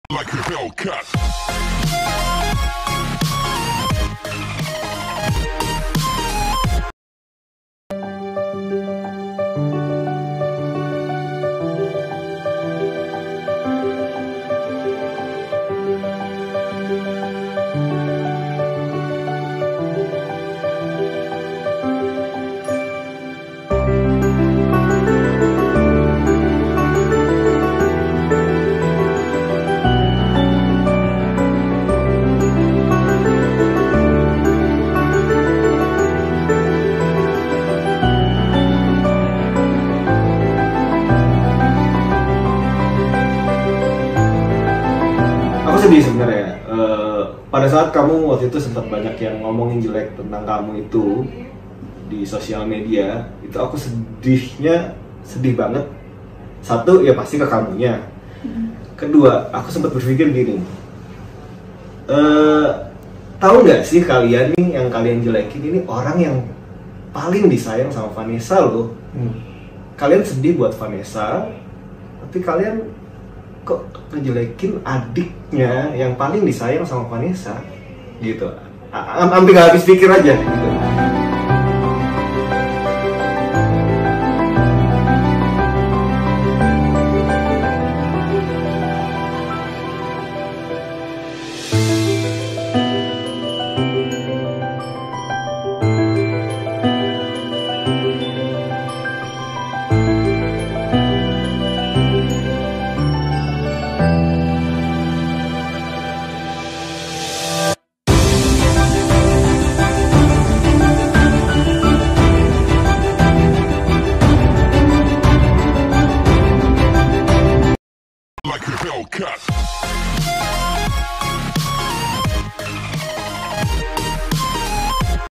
Like a Hellcat. Aku sedih sebenarnya. Pada saat kamu waktu itu sempat banyak yang ngomongin jelek tentang kamu itu di sosial media, itu aku sedih banget. Satu, ya pasti ke kamunya. Kedua, aku sempat berpikir gini, tahu nggak sih kalian nih yang kalian jelekin ini orang yang paling disayang sama Vanessa loh. Kalian sedih buat Vanessa, tapi kalian kok ngejelekin adiknya yang paling disayang sama Vanessa gitu. Hampir gak habis pikir aja gitu.